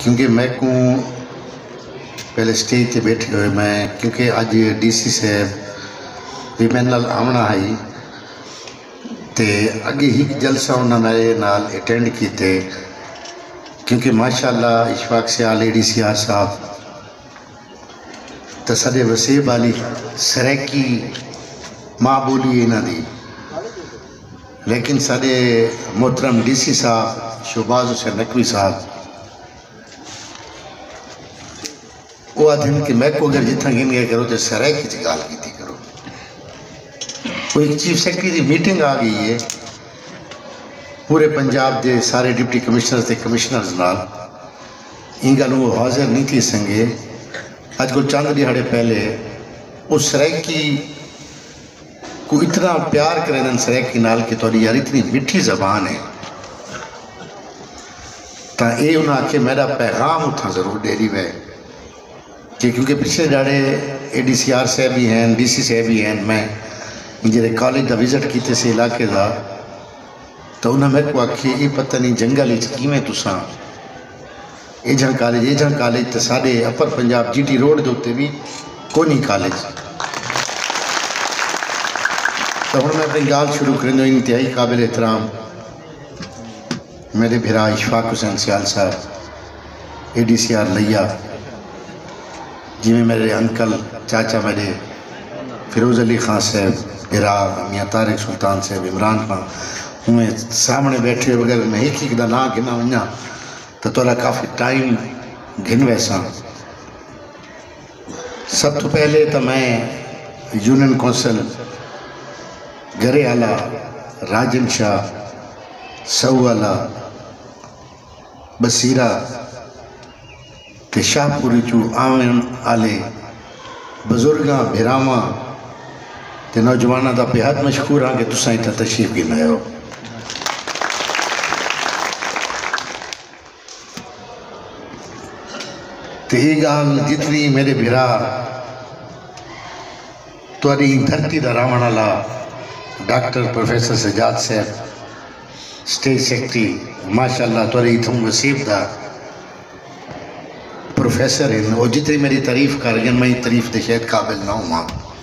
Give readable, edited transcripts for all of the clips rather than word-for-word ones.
क्योंकि मैं को पहले स्टेज पे बैठे हुए मैं क्योंकि अज DC साहब भी मेरे नाल आना है तो अगे ही जलसा उन्होंने मेरे नाल अटेंड किए क्योंकि माशाअल्लाह इशफाक सियाल ADCR साहब तो साढ़े वसीब वाली सरैकी माँ बोली इन्हों की, लेकिन साढ़े मोहतरम DC साहब शहबाज हुसैन नकवी साहब वो आदमी कि मैं को अगर जितना गिन गया करो तो सरैकी की गाल की करो। वो एक चीफ सैक्रटरी की मीटिंग आ गई है पूरे पंजाब के सारे डिप्टी कमिश्नर के कमिश्नर्स नाल इन गल वो हाजिर नहीं थी संगे। अज को चंद दिहाड़े पहले उस सरैकी को इतना प्यार करें सरैकी नाल कि थोड़ी यार इतनी मिठी जबान है तो ये उन्हें आखे मेरा पैगाम उतना जरूर डेरी में कि क्योंकि पिछले दाड़े ADCR साहब भी हैं DC साहब भी हैं मैं जो कॉलेज का विजिट किए से इलाके का तो उन्हें मेरे को आखी ये पता नहीं जंगल किमें तुसा एजा कॉलेज तो साढ़े अपर पंजाब GT रोड के उत्ते भी कोनी कॉलेज तो हूँ मैं अपनी गाल शुरू करें इंतहाई काबिल एहतराम मेरे भिरा इशफाक हुसैन सियाल साहब ADCR लिया जिमें मेरे अंकल चाचा मेरे फिरोज अली खान साहब भिरा मियाँ तारिक सुल्तान साहब इमरान खान हुए सामने बैठे हुए बगैर मैं एक ना गिना वना तो थोड़ा काफ़ी टाइम गिन वैसा। सब तो पहले तो मैं यूनियन कौंसल घरे आला राजन शाह सऊवाला बसीरा ते शाहपुरी चू आवन आले बजुर्गां भिरावां ते नौजवानों का बेहद मशहूर हाँ कि तुसां इत्थे तशरीफ गिनाए हो। तो ये गाल जितनी मेरे भिरा तुहाडी धरती का रावण वाला डॉक्टर प्रोफेसर सजाद साहब स्टेट सैक्रटरी माशाअल्लाह तुहाडी इथों वसीब का प्रोफेसर हैं वो जितनी मेरी तारीफ कर गए मैं तारीफ के शायद काबिल ना हुआ।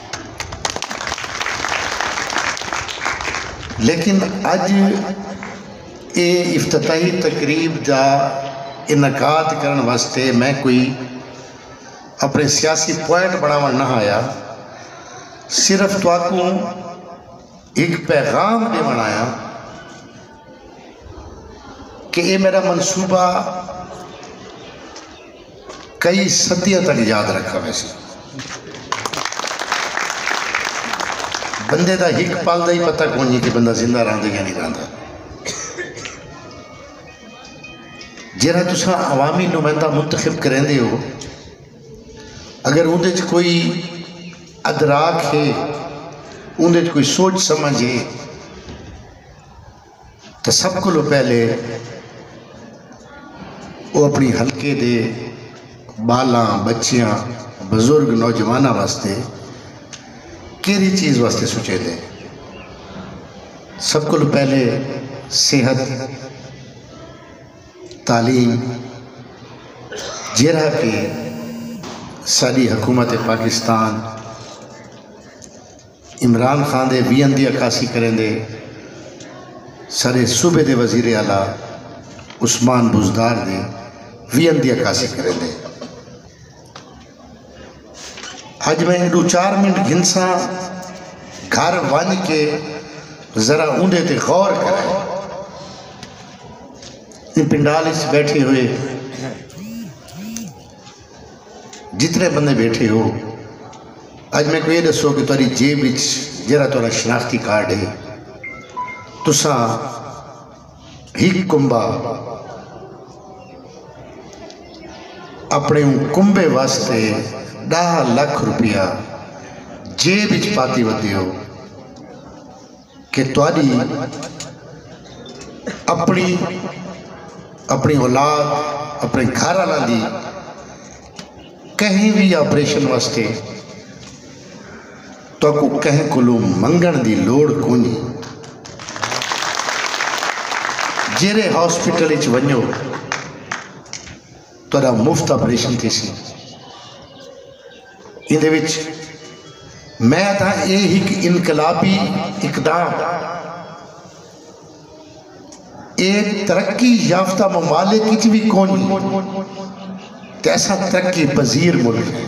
लेकिन अज ये इफ्तिताही तकरीब का इनकाद करने वास्ते मैं कोई अपने सियासी पॉइंट बनावन ना आया, सिर्फ तुहानू एक पैगाम दे बनाया कि ये मेरा मनसूबा कई सदियों तक याद रखा। वैसे बंदे का एक पल का ही पता कौन नहीं कि बंदा जिंदा रहा या नहीं रहा। जरा तुसा अवामी नुमाइंदा मुंतखब करेंदे हो अगर उनके कोई अदराक है उनके कोई सोच समझ है तो सब को पहले वो अपनी हल्के दे बालां बच्चियां बजुर्ग नौजवानों वास्ते केड़ी चीज़ वास्ते सोचे दे। सब को पहले सेहत तालीम जरा कि साड़ी हुकूमत पाकिस्तान इमरान खान दे 20 की अक्कासी करें दे सारे सूबे के वजीर आला उस्मान बुजदार ने 20 की अक्कासी करें दे। अज मैं 2-4 मिनट घिनसा घर वन के जरा उंदे ते गौर करें। इन पिंडाल बैठे हुए जितने बंदे बैठे हो अज मैं को ये दसो कि तुहारी जेब जरा तुहारा शनाख्ती कार्ड है तुसा ही कुंबा अपने कुंबे वास्ते 10 लाख रुपया जेब पाती वधी हो कि तुहारी अपनी अपनी औलाद अपने घर वालों की कहीं भी ऑपरेशन वास्ते तो कहीं को मंगण की लोड़ कोनी। जेरे हॉस्पिटल वनो तुहाडा मुफ्त ऑपरेशन थी सी। इहदे विच मैं था ये एक इनकलाबी इकदाम, एक तरक्की याफ्ता ममालिक भी कौन ऐसा तरक्की पजीर मुल्क है।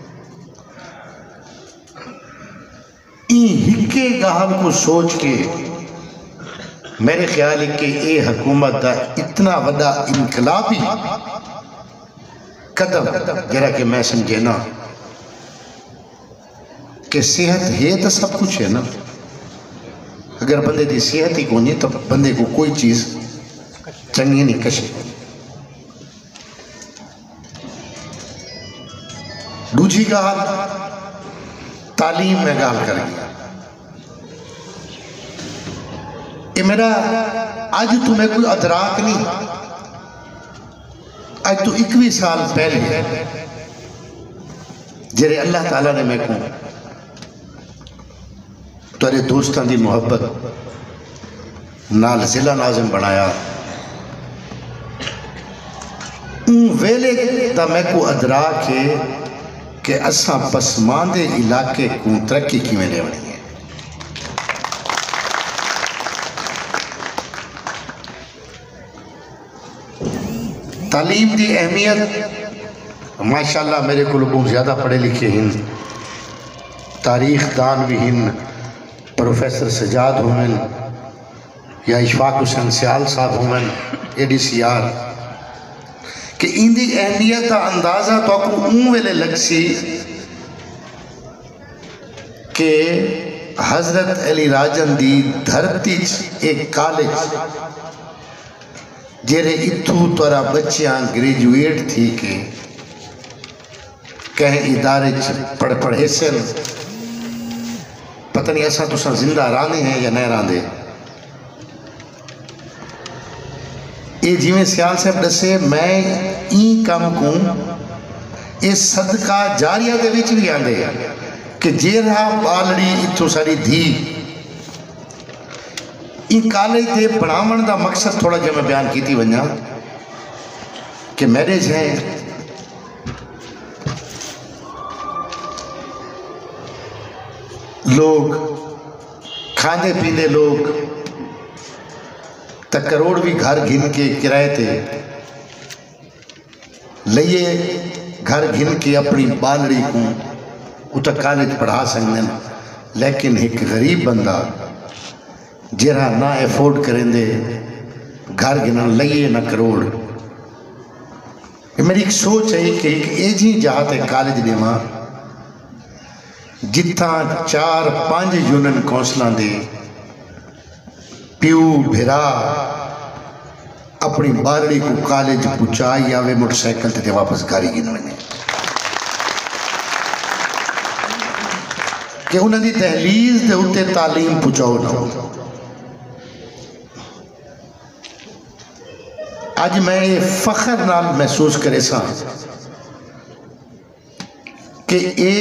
हिक्के गाल को सोच के मेरे ख्याल है कि ये हुकूमत का इतना बड़ा इनकलाबी कदम जरा कि मैं समझे ना कि सेहत है तो सब कुछ है ना। अगर बंदे की सेहत ही कोनी तो बंदे को कोई चीज़ चंगी नहीं कशे। दूजी गाल तालीम में गाल कर गया। ये मेरा आज तुम्हें कोई अदराक नहीं, आज तो 21 साल पहले जेरे अल्लाह ताला ने मैं को तेरे दोस्तों की मुहब्बत नाल जिला नाज़िम बनाया, वेले दा मैं को अदराक है कि असा पसमानदे इलाके को तरक्की किवें लेवनी है। तालीम की अहमियत माशाअल्लाह मेरे को बहुत ज़्यादा पढ़े लिखे हैं, तारीख दान भी हैं, प्रोफेसर सजाद होमन या इशफाक हुसैन सियाल साहब होमन ADCR कि इंदी अहमियत का अंदाज़ा तो ऊँ वेले लग सी कि हजरत अली राजन दी धरती एक कॉलेज जेरे इथू तोरा बच्चियां ग्रेजुएट थी के कहीं इदारे पढ़े से पता नहीं ऐसा तुसा जिंदा रांदे हैं या नहीं रांदे। ये जिमें सियाल साहब दसे मैं ई काम को ये सदका जारिया दे विच भी आंदे कि जेरा बालड़ी इथों सारी धी इन कॉलेज के बनावन का मकसद थोड़ा जिहा मैं बयान की वजा कि मैरिज है लोग खाते पीते लोग तो करोड़ भी घर गिन के किराए थे लिए घर गिन के अपनी बालड़ी को उत कॉलेज पढ़ा सकते, लेकिन एक गरीब बंदा जरा ना एफोर्ड करेंदे घर गिनन लइए ना करोड़। मेरी एक सोच है कि एक एजी जहाँ कॉलेज देव जिथा 4-5 यूनियन कौंसलों के प्यू भिरा अपनी बालड़ी को कॉलेज पहुँचाई आवे मोटरसाइकिल ते वापस गाड़ी गिनने कि उन्होंने दहलीज के उत्ते तालीम पहुँचाओ ना हो। आज मैं ये फखर नाल महसूस करे सा कि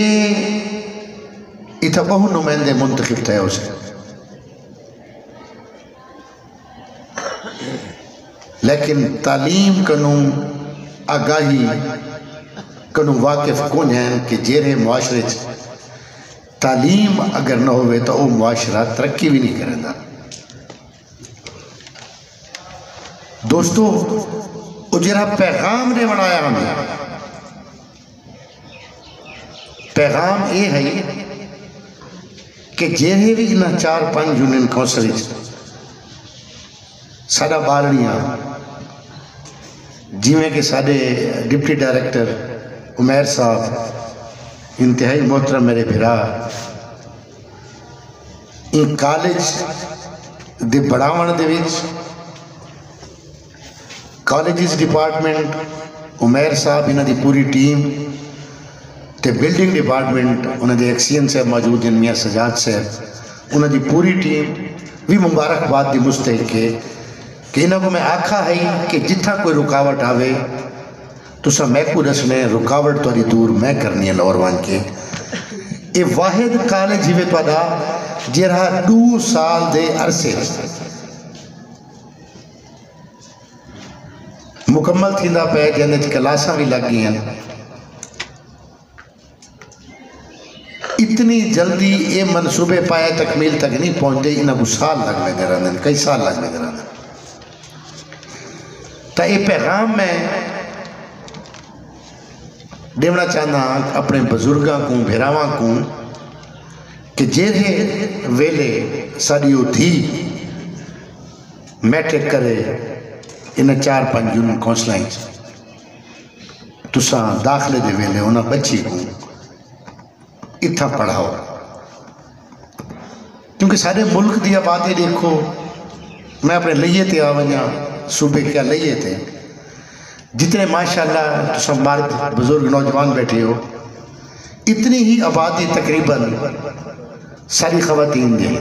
इतना बहु नुमाइंदे मुंतखब थे उसे, लेकिन तालीम कनू आगाही कनू वाकिफ कौन है कि जेरे मुआशरे तालीम अगर न हो तो वह मुआशरा तरक्की भी नहीं करेगा। दोस्तों वो जरा पैगाम ने बनाया हमें, पैगाम ये है कि जेरे भी इन 4-5 यूनियन कौंसल साडा बालड़ियां जिमें कि साडे डिप्टी डायरेक्टर उमैर साहब इंतहाई मोहतरम मेरे भिरा इन कॉलेज दे बढ़ावन दे विच कॉलेजिस डिपार्टमेंट उमैर साहब इन्हां दी पूरी टीम ते बिल्डिंग डिपार्टमेंट उन्होंने एक्सीएन साहब मौजूद हैं, मियाँ सजाद साहब उन्होंने पूरी टीम भी मुबारकबाद की मुस्तहिक है कि इन्हों को मैं आखा है कि जिथा कोई रुकावट आवे तुसा मैं को दसने रुकावट थोड़ी दूर मैं करनी है लाहौर वन के। ये वाहिद कॉलेज जिवे तुहाडा जरा 2 साल दे अरसे मुकम्मल थींदा पे जैसे क्लासां भी लग गई हैं। इतनी जल्दी ये मनसूबे पाए तकमील तक नहीं पहुँचते, इन्हों को साल लग लेते रहते, कई साल लग लेते रहते। तो ये पैगाम मैं देना चाहना अपने बुजुर्गों को, भेरावां को कि जेरे वेले साड़ी थी मैट्रिक करे इन 4-5 यूनियन कौंसलें तुसा दाखिले दे वेले उन्हें बच्ची को इतना पढ़ाओ, क्योंकि सारे मुल्क की आबादी देखो। मैं अपने लइये ते आ वजा सूबे क्या लइये थे, जितने माशाल्लाह तुसा मर्द बुजुर्ग नौजवान बैठे हो, इतनी ही आबादी तकरीबन सारी खवातीन दी।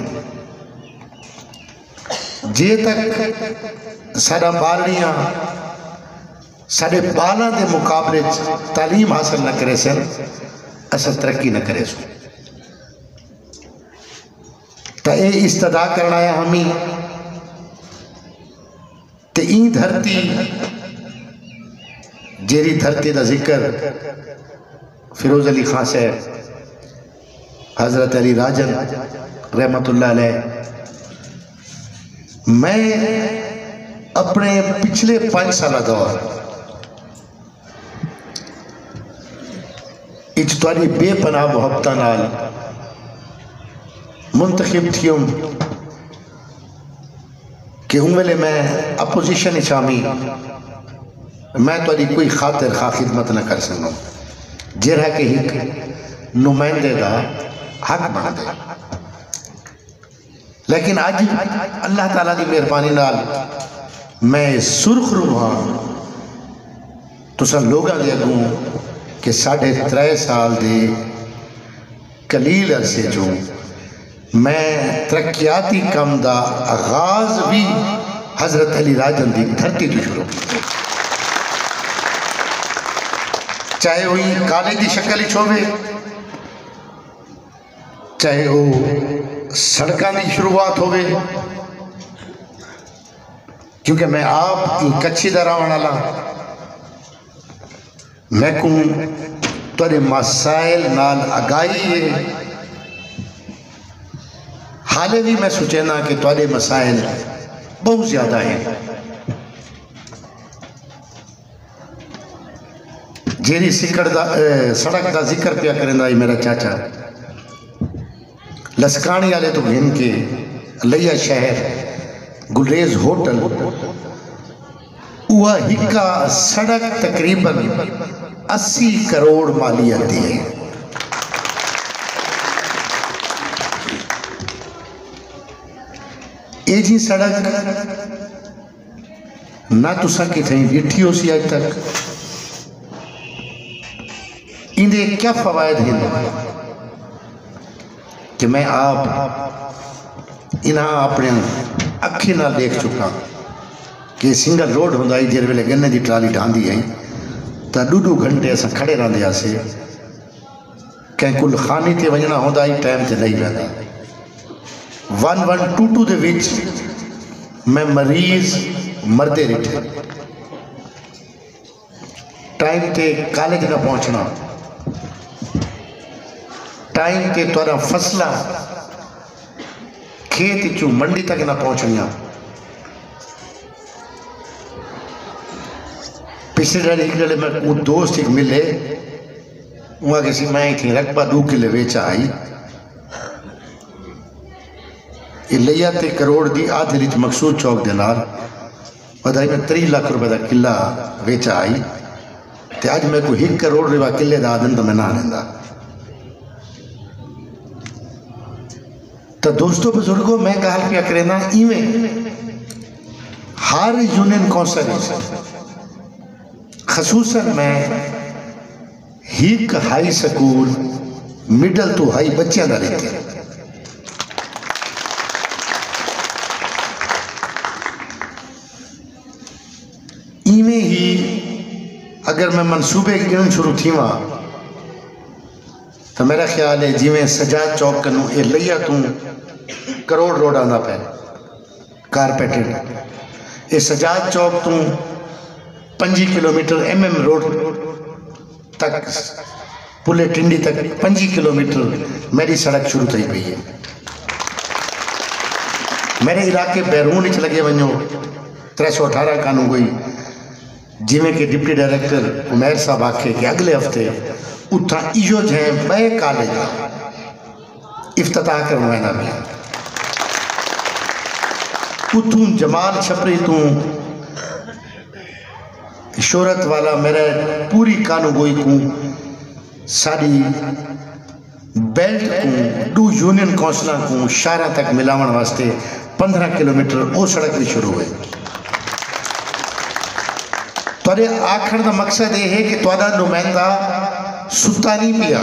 जे तक सारा बालड़ियाँ साढ़े बालों के मुकाबले तालीम हासिल न करे सन, असा तरक्की न करे सो। तो ये इस्तदा करना है हमी ते ई धरती जेरी धरती का जिक्र फिरोज अली खान साहब, हजरत अली राजन रहमतुल्लाह अलैह, मैं अपने पिछले 5 साल दौर इतनी बेपनाह मुहब्बत नाल मुंतखब थी कि उन वेले मैं अपोजिशन शामी मैं थोड़ी कोई खातिर खा खिदमत न कर सकूँ, जरा कि एक नुमाइंदे का हक बन दे। लेकिन अज अल्लाह ताला की मेहरबानी नाल मैं सुरखरू हाँ तुसा लोगों के अगों कि 3.5 साल के कलील अरसे जो मैं तरक्याती कम का आगाज भी हजरत अली राजन की धरती तो शुरू किया, चाहे वही कॉलेज की शक्ल ही होवे, चाहे वो सड़कों की शुरुआत होवे, क्योंकि मैं आप कच्छी का रहने वाला, मैं को तुहाडे मसाइल नाल आगाही है। हाले भी मैं सोचना कि तुहाडे मसाइल बहुत ज़्यादा हैं। जेरी सड़क का जिक्र पिया करेंदा मेरा चाचा लसकानी वाले तो घिन के लिया शहर गुलरेज होटल, वह हिक्का सड़क तकरीबन 80 करोड़ मालियत है। ये जी सड़क ना तुसा किथे डिठी हो सी अज तक, इनके क्या फवायद हैं कि मैं आप इन्हें अपने अखी नाल देख चुका कि सिंगल रोड होंदा ही जिस वेले गन्ने की ट्राली ढांदी आई तो 2-2 घंटे अस खड़े रहंदे से, कहीं कुल खानी ते वजना होंदा ही टाइम ते नहीं रहता। 1122 दे विच मैं मरीज मरदे रिठे, टाइम ते कॉलेज ना पहुंचना, टाइम ते तुहारा फसला खेत चू मंडी तक ना पहुंचनिया। पिछले डाले एक डाले मैं वो दोस्त एक मिले, वहाँ किसी मैं थी रकबा 2 किले बेचा आई, ये लिया 3 करोड़ दी आधे रिच मकसूद चौक दे नाल बधाई में 3 लाख रुपए का किला बेचा आई, ते अज मैं को 1 करोड़ रुपया किले का आदन तो मैं ना लेंदा। तो दोस्तों बुजुर्गों मैं गल पिया करेना इवें हर यूनियन कौंसल खसूसन मैं हिक high school middle to high बच्चों का लेते हैं। इवें ही अगर मैं मनसूबे गिनन शुरू थी वहाँ तो मेरा ख्याल है जिमें सजाद चौक कनू ये लिया तू करोड़ रोड आना पे कारपेटेड, ये सजाद चौक तू 5 किलोमीटर MM रोड तक पुले टिंडी तक 5 किलोमीटर मेरी सड़क शुरू थी पई है। मेरे इलाके बैरून च लगे वनो 318 कानून कोई जिमें कि डिप्टी डायरेक्टर उमैर साहब आखे कि अगले हफ्ते उथा इो जै बे कॉलेज इफ्तिताह करना वेंदा पिया। उतू जमाल छपरी तू शोहरत वाला मेरे पूरी कानूगोई को साड़ी बेल्ट को 2 यूनियन कौंसलों को शहर तक मिलावन वास्ते 15 किलोमीटर वो सड़क भी शुरू हुई। तुहाडे आखण का मकसद यह है कि तुहाडा नुमाइंदा सुता नहीं पिया।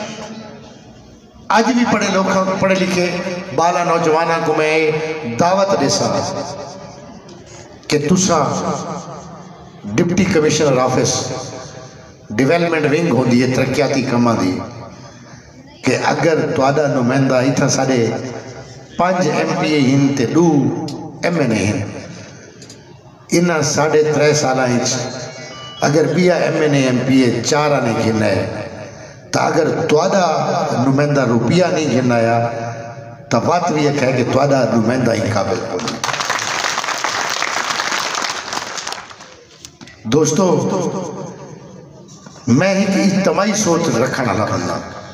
अज भी पढ़े लिखे बाला नौजवानों को मैं दावत देसा कि तुसा deputy commissioner office development wing होंगी है तरक्याती कामां दी कि अगर तुहाडा नुमाइंदा इतना साढ़े 5 MPA हैं ते 2 MNA हैं इन्हां 3.5 साल अगर बिया MNA MPA 4 आने गिना है तो अगर तुहाडा नुमाइंदा रुपया नहीं गिनाया तो बात भी एक है कि तुहाडा नुमाइंदा ही काबिल होना। दोस्तों मैं एक इज्तिमाई सोच रखने वाला बंदा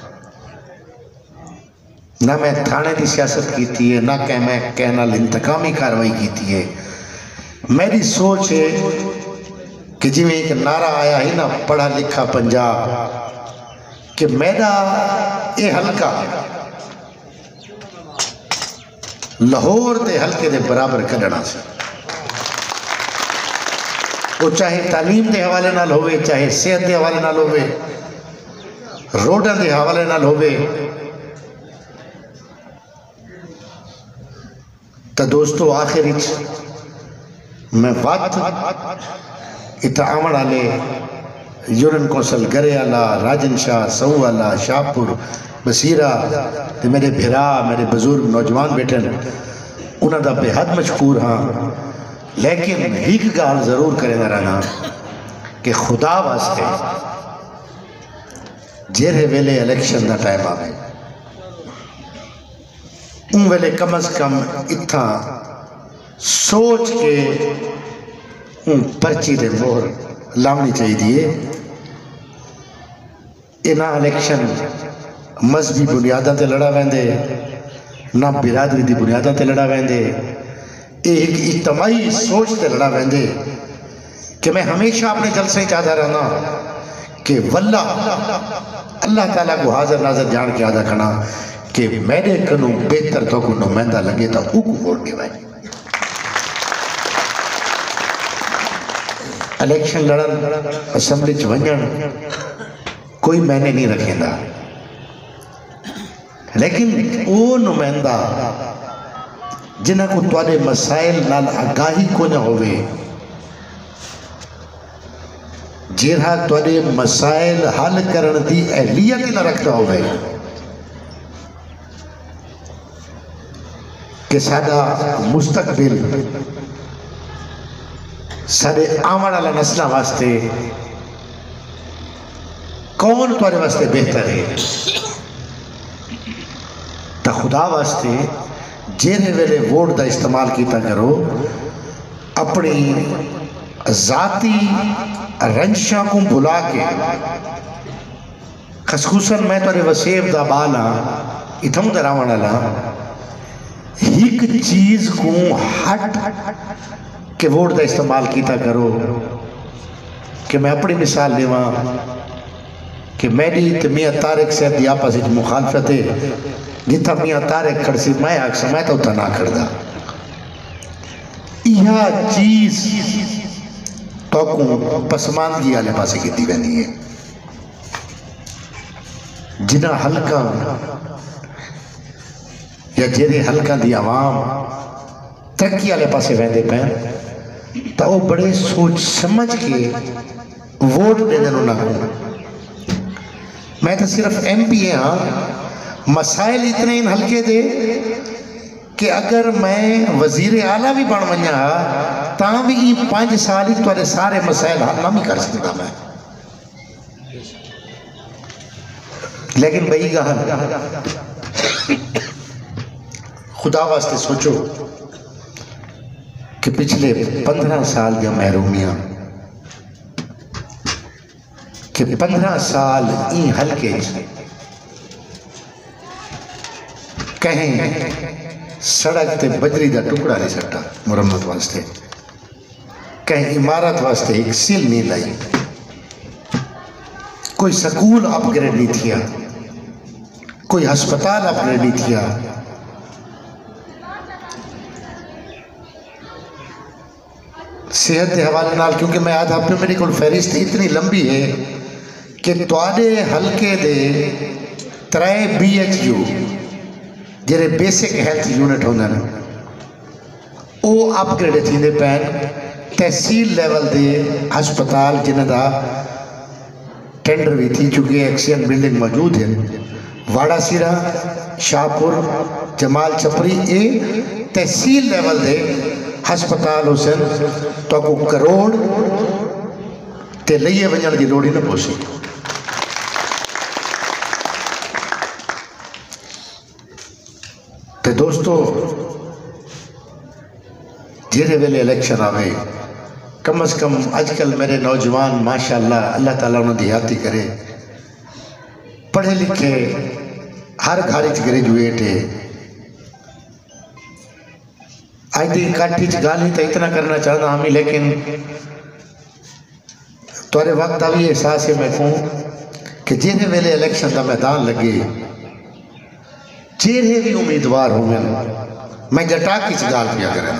ना मैं थाने की सियासत की थी है ना कि मैं कहना इंतकामी कार्रवाई की थी है। मेरी सोच है कि जिमें एक नारा आया है ना पढ़ा लिखा पंजाब कि मेरा ये हल्का लाहौर के हल्के के बराबर कढ़ना से वो चाहे तालीम के हवाले नाल होवे चाहे सेहत के हवाले नाल होवे रोडों के हवाले नाल होवे। तो दोस्तों आखिर मैं बात इत आवन वाले यूनियन कौंसल गरेवाला राजन शाह सऊ वाला शाहपुर बसीरा ते मेरे भिरा मेरे बुजुर्ग नौजवान बैठे उन्होंने बेहद मशहूर हाँ। लेकिन एक गाल जरूर करेंदा रहना कि खुदा वास्ते जेरे वेले इलेक्शन का टाइम आवे उन वेले कम अज कम इतना सोच के उन पर्ची दे मोहर लावनी चाहिए। इना इलेक्शन मजहबी बुनियादों से लड़ा वेंदे ना बिरादरी की बुनियादों से लड़ा वेंदे एक इज्तिमाई सोच से लड़ा वेंदे कि मैं हमेशा अपने जलसे चाहता रहना कि वल्ला अल्लाह ताला को हाजिर नाजर जान के आदा करना कि मेरे कनू बेहतर तो को नुमाइंदा लगे तो ऊ को वोट देवाई। इलेक्शन लड़न असम्बली च वजन कोई मैंने नहीं रखेंदा लेकिन वो नुमाइंदा जिन्हें को तुहाडे मसाइल नाल आगाही को न होवे जेड़ा तुहाडे मसाइल हल करन दी अहलियत न रखता होवे कि साडा मुस्तकबिल साडे आवन वाला नस्लां वास्ते कौन तुहाडे वास्ते बेहतर है। तो खुदा वास्ते जेरे वेले वोट का इस्तेमाल किया करो अपनी जाती रंशा को भुला के खसूसन मैं तेरे वसेब का बाल हाँ इथों का रहने वाला एक चीज को हट के वोट का इस्तेमाल किया करो कि मैं अपनी मिसाल देवा कि मेरी तो मियाँ तारिक साहब की आपस में मुखालफत है जिथा मियाँ तारिक खड़सी मैं आख मैं तो उतना ना खड़दा यह चीज तो पसमानदगी वाले पासे की वेंदी है। जिन्ना हल्का या जेरे हल्का दी आवाम तरक्की वाले पासे वेंदे पे तो वो बड़े सोच समझ के वोट दे देन उन्होंने। मैं तो सिर्फ MPA हाँ मसाइल इतने इन हल्के दे कि अगर मैं वजीर आला भी बन वजा तां भी 5 साल ही तुहाडे सारे मसाइल हल ना भी कर सकता मैं। लेकिन बई गल खुदा वास्ते सोचो कि पिछले 15 साल दी महरूमियां कि 15 साल ई हल्के कहीं सड़क ते बजरी का टुकड़ा नहीं सट्टा मुरम्मत वास्ते, कहीं इमारत वास्ते एक सील नहीं लाई, कोई स्कूल अपग्रेड नहीं किया, कोई हस्पताल अपग्रेड नहीं किया। सेहत के हवाले नाल क्योंकि मैं आज आप मेरे को फहरिस्त इतनी लंबी है कि तुहाडे हल्के दे 3 BHU जेरे बेसिक हेल्थ यूनिट होंगे वो अपग्रेड थींदे पैन, तहसील लेवल दे हस्पताल जिन्हां दा टेंडर भी थी चुके, एक्सीएन बिल्डिंग मौजूद है, वाड़ा सिरा, शाहपुर, जमाल छपरी, ये तहसील लेवल दे हस्पताल हुसन तो को करोड़ ते लइए वजन की लोड़ ही न पहुंची। तो दोस्तों जेरे वेले इलेक्शन आवे कम अज कम अजकल मेरे नौजवान माशाअल्लाह अल्लाह ताला उन्हें दिहाती करे, पढ़े लिखे हर घर ग्रेजुएट है। आज की काठी गाल ही तो इतना करना चाहता हमी, लेकिन तुरे वक्त अभी एहसास है मैं कहूँ कि जेरे वेले इलेक्शन का मैदान लगे जेरे भी उम्मीदवार होंगे मैं जटा की गाल किया करना,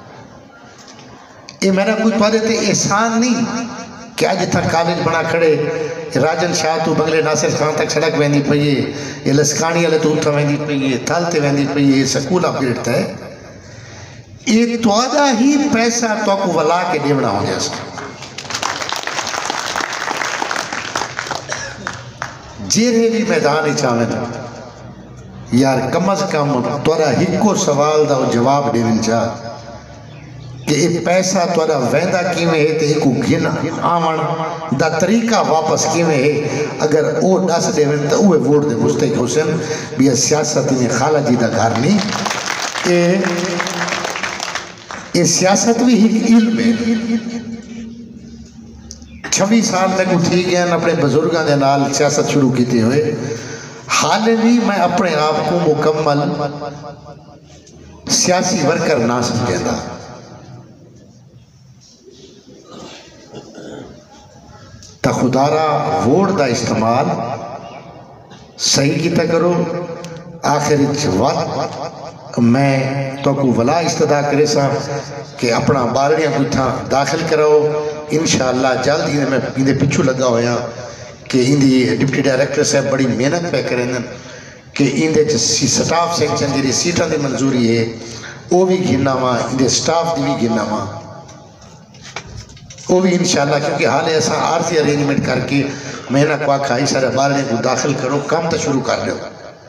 ये मेरा कोई तुरे ते एहसान नहीं कि अज तक कॉलेज बना खड़े राजन शाह तू बंगले नासिर खान तक सड़क वेंदी पई है, ये लसकानी वाले तू उथा वेंदी पई है, थल ते वेंदी पई है, स्कूल अपग्रेड है, ये तुहाडा ही पैसा तो को वला के देवना हो गया। जेरे भी मैदान चावे यार कम अज कम तुरा हिको सवाल का जवाब देवन चाह कि ये पैसा तुरा वेंदा किवें है ते इको गिन आवन दा तरीका वापस किवें है, अगर वो दस देवन तो उहे वोट दे मुस्तक हुसन भी सियासत में खाला जी का घर नहीं, ये सियासत भी एक इल्म है। 26 साल तक उठी गए अपने बुजुर्गों के नाल सियासत शुरू की हुए, हाल भी मैं अपने आप को मुकम्मल सियासी वर्कर ना समझता। तो खुदारा वोट का इस्तेमाल सही किता करो। आखिर मैं तो को वला इस्तदा करे सा कि अपना बारड़ियां कुथा दाखिल कराओ, इंशाअल्लाह जल्द ही मैं इनके पिछू लगा होया कि इनकी डिप्टी डायरेक्टर साहब बड़ी मेहनत पे करें कि इंदे स्टाफ सैंक्शन जी सीटा की मंजूरी है वो भी गिनना वा, इनके स्टाफ की भी गिनना वा, वो भी इंशाअल्लाह क्योंकि हाल असा आरजी अरेंजमेंट करके महीना को आखा ही सारे बारड़ियां को दाखिल करो, काम तो शुरू कर दो।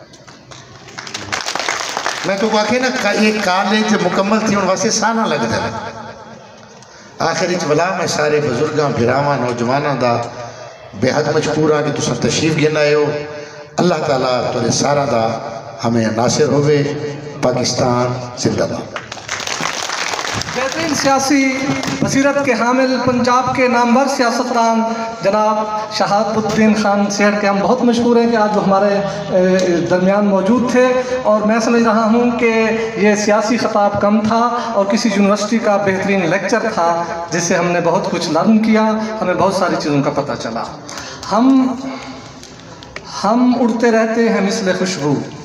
मैं तो आखे ना ये कॉलेज मुकम्मल थी वास्ते साना लगता है। आखिर वला मैं सारे बुजुर्गों भिरावां नौजवानों का बेहद मशहूर हाँ कि तुम तशरीफ गिन आए हो। अल्लाह ताला तुझे सारा दा हमें नासिर होवे। पाकिस्तान जिंदाबाद। बेहतरीन सियासी बसीरत के हामिल पंजाब के नामवर सियासतदान जनाब शहाबुद्दीन खान सेठ के हम बहुत मशहूर हैं कि आज वो हमारे दरमियान मौजूद थे, और मैं समझ रहा हूँ कि ये सियासी खिताब कम था और किसी यूनिवर्सिटी का बेहतरीन लेक्चर था जिससे हमने बहुत कुछ लर्न किया, हमें बहुत सारी चीज़ों का पता चला। हम उड़ते रहते हैं मिसले खुशबू,